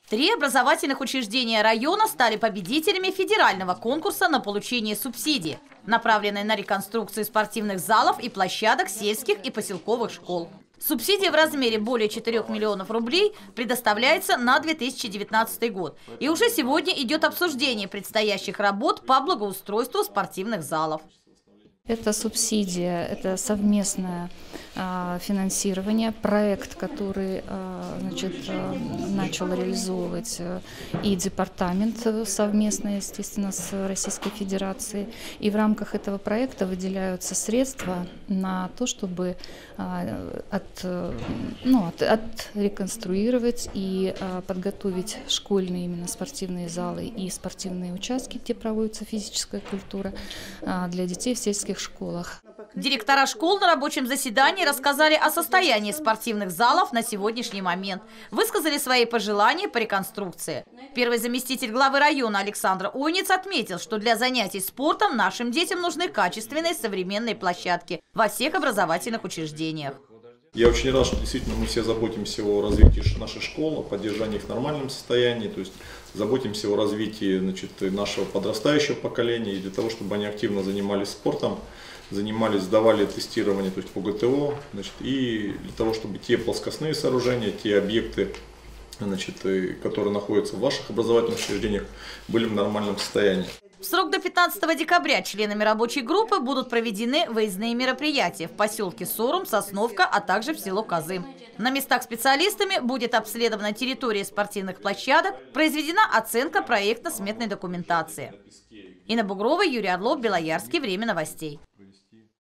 3 образовательных учреждения района стали победителями федерального конкурса на получение субсидий, направленной на реконструкцию спортивных залов и площадок сельских и поселковых школ. Субсидия в размере более 4 миллионов рублей предоставляется на 2019 год. И уже сегодня идет обсуждение предстоящих работ по благоустройству спортивных залов. Это субсидия, это совместное финансирование, проект, который начал реализовывать и департамент совместно, естественно, с Российской Федерацией. И в рамках этого проекта выделяются средства на то, чтобы отреконструировать и подготовить школьные именно спортивные залы и спортивные участки, где проводится физическая культура для детей в сельских школах. Директора школ на рабочем заседании рассказали о состоянии спортивных залов на сегодняшний момент. Высказали свои пожелания по реконструкции. Первый заместитель главы района Александр Ойниц отметил, что для занятий спортом нашим детям нужны качественные современные площадки во всех образовательных учреждениях. Я очень рад, что действительно мы все заботимся о развитии нашей школы, о поддержании их в нормальном состоянии, то есть заботимся о развитии нашего подрастающего поколения, и для того, чтобы они активно занимались спортом, сдавали тестирование, то есть по ГТО, и для того, чтобы те плоскостные сооружения, те объекты, которые находятся в ваших образовательных учреждениях, были в нормальном состоянии. В срок до 15 декабря членами рабочей группы будут проведены выездные мероприятия в поселке Сорум, Сосновка, а также в село Козым. На местах специалистами будет обследована территория спортивных площадок, произведена оценка проектно-сметной документации. Инна Бугрова, Юрий Орлов, Белоярский. Время новостей.